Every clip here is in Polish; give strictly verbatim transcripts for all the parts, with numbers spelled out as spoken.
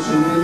dziewczyny.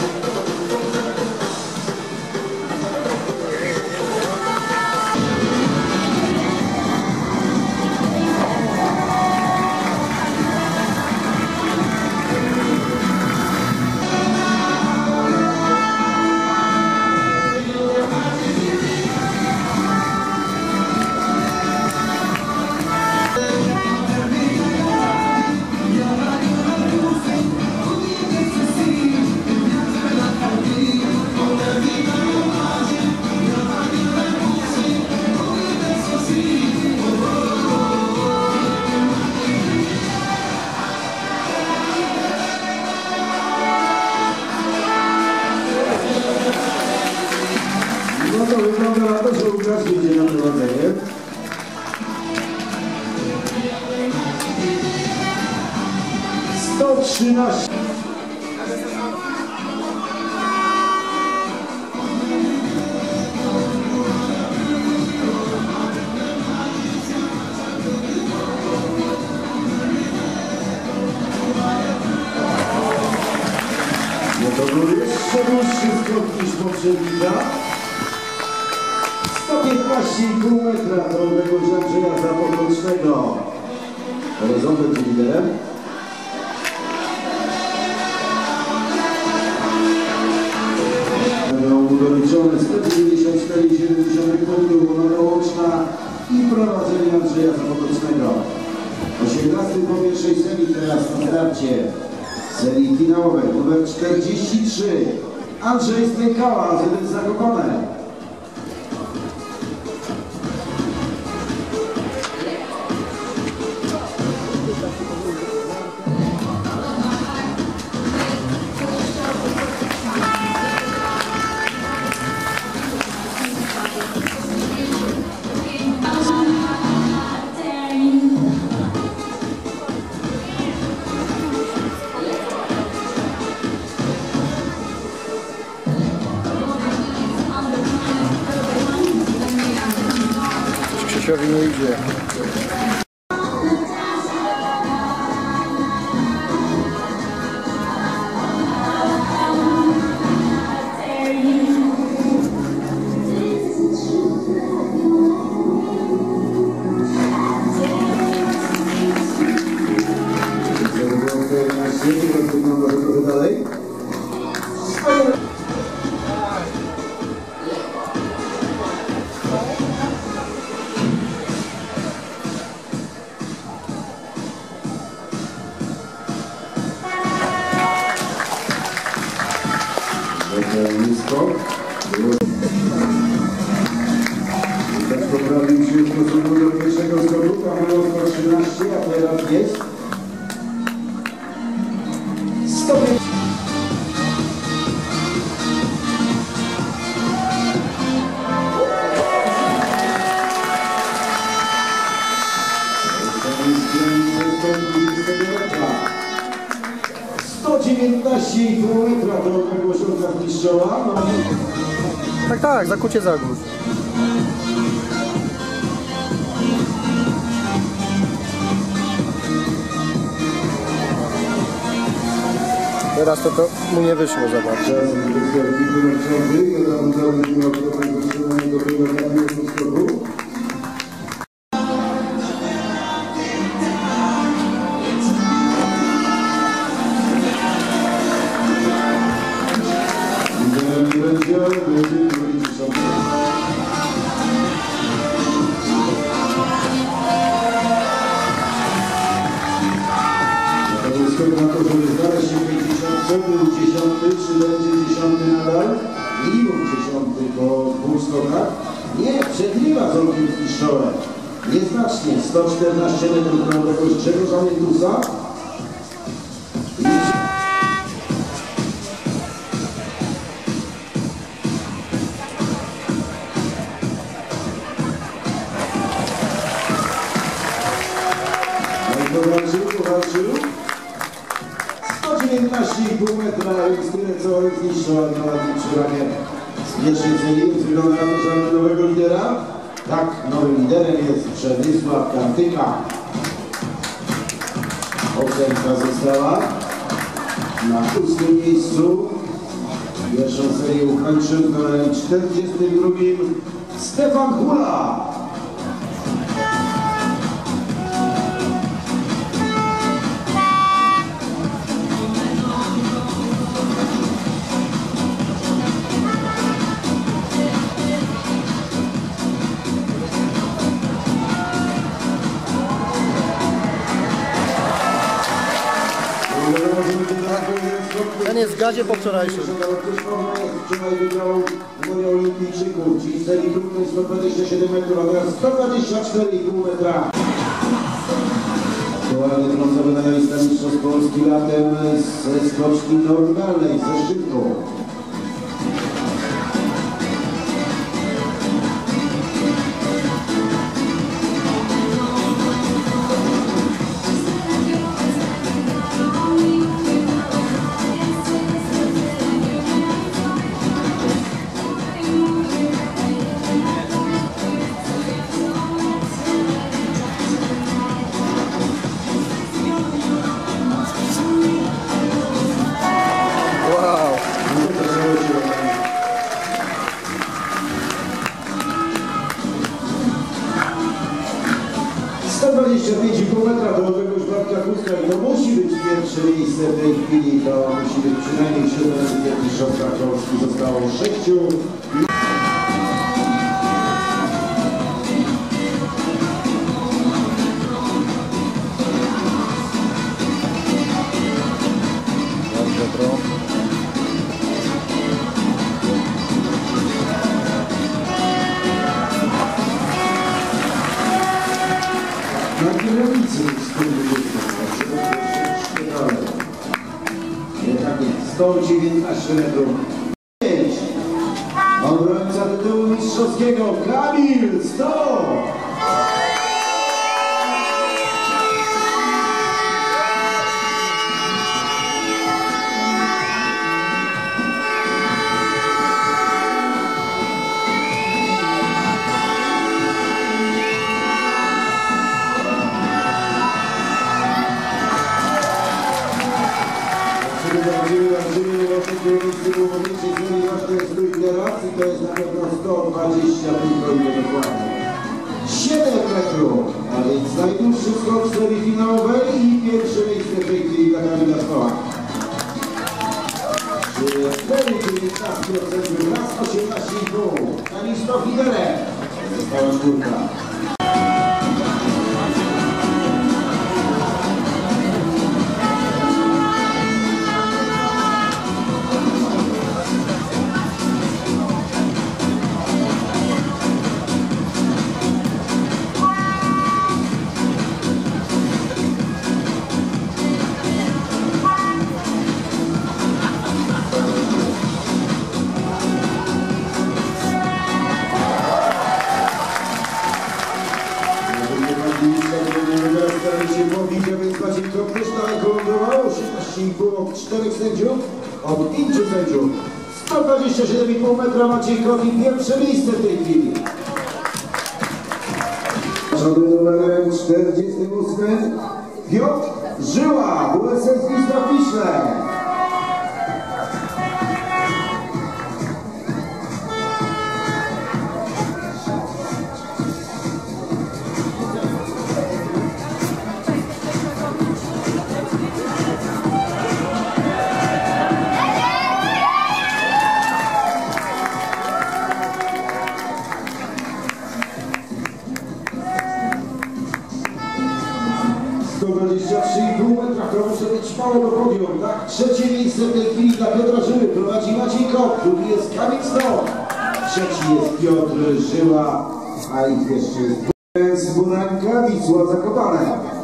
No to wygląda na to, że Łukasz idzie na prowadzenie. sto trzynaście. No to był jeszcze dłuższy skok niż poprzednika. sto piętnaście i pół metra do tego Andrzeja Zapotocznego. Horyzont będzie liderem. Będą doliczone sto dziewięćdziesiąt cztery przecinek siedem punktów, uwaga łączna i prowadzenie Andrzeja Zapotocznego. osiemnasty po pierwszej serii teraz na starcie serii finałowej numer czterdzieści trzy. Andrzej Stękała, z Zakopane. Krzysiowi nie idzie. Dalej. Nisko. Tak poprawił się w stosunku do pierwszego skoku, a było sto trzynaście, a teraz jest sto pięć. sto dziewiętnaście i pół metra do tego ośrodka Mistrzowa. No. Tak, tak, zakucie zagłód. Teraz to, to mu nie wyszło za bardzo. Na to, żeby znaleźć się pięćdziesiąt, był dziesiąty, czy będzie dziesiąty nadal, minimum dziesiąty po dwóch skokach. Nie, przegrywa z Olkiem Mistrzołem. Nieznacznie, sto czternaście metrów na tego Grzegorza Zamietusa. No i powalczył, powalczył. sto dziewiętnaście i pół metra, więc tyle co Olek Mistrzowa na tym przyranie z pierwszej serii. Wygląda na to, że mamy nowego lidera. Tak, nowym liderem jest Przemysław Kantyka. Ocenka została. Na ósmym miejscu. Pierwszą serię ukończył w numerem czterdziestym drugim Stefan Hula. Ten jest w gazie po wczorajszym. Wczoraj wygrał Unia Olimpijczyków, czyli w serii krótkiej sto dwadzieścia siedem metrów, a teraz sto dwadzieścia cztery i pół metra. Aktualnie brązowy medalista mistrzostw Polski latem ze skoczni normalnej, ze szybką. sto dwadzieścia pięć i pół metra to odległość Bartka Kuska i to musi być pierwsze miejsce w tej chwili, to musi być przynajmniej siódme w mistrzostwach Polski, zostało sześciu. Na kierownicy sto dziewiętnaście metrów. Obrońca tytułu mistrzowskiego Kamil sto. To jest na pewno sto dwadzieścia tylko i to dokładnie. siedem metrów, a więc najdłuższy skok w serii finałowej i pierwsze miejsce w tej chwili dla Kamila Stoła. cztery dziewiętnaście procent raz osiemnaście i pół. Kamil Stoch liderem. Została czwórka. osiemnaście i pół od czterech sędziów, od pięciu sędziów. sto dwadzieścia siedem i pół metra Maciej Kowi, pierwsze miejsce w tej chwili. Przodem numerem czterdziestym ósmym Piotr Żyła, W S S Wisła Piśle. sto dwadzieścia trzy i pół metra, to muszę być mało do podium, tak? Trzecie miejsce w tej chwili dla Piotra Żyły, prowadzi Maciej Koch, drugi jest Kamil Stoch, trzeci jest Piotr Żyła, a ich jeszcze jest z Bunanka, Wisła Zakopane.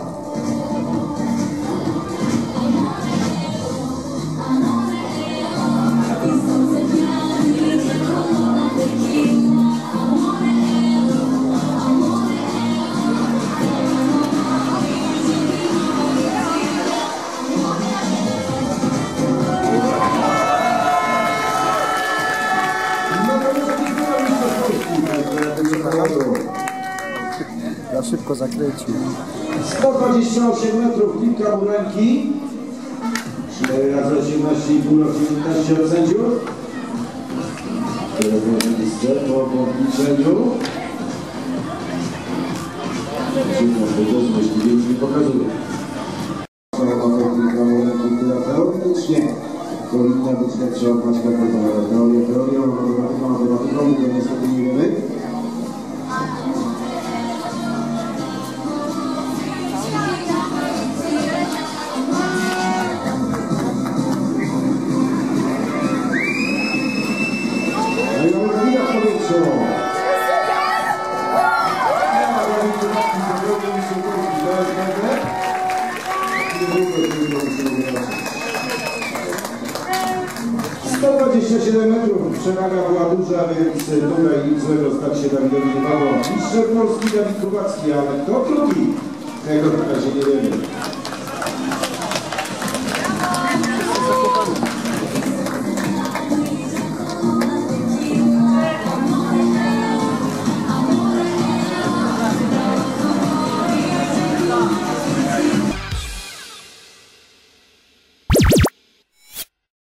Za szybko zakręcił. sto dwadzieścia osiem metrów, kilka burenki. Teraz osiemnaście i pół lat dziewiętnaście od sędziów. Teraz miejsce po podliczeniu. Tego złośliwie już nie pokazuje. Technika molekulna teoretycznie powinna być lepsza od Maćka Kortona. Teoria, teoria, matematyka, matematyką, to niestety nie wiemy. No i Olbrzymia w powietrzu. sto dwadzieścia siedem metrów, przewaga była duża, więc tutaj nic złego stać się Dawidowi nie mogło. Mistrzem Polski Dawid Kubacki, ale kto drugi? Tego w razie nie wiemy.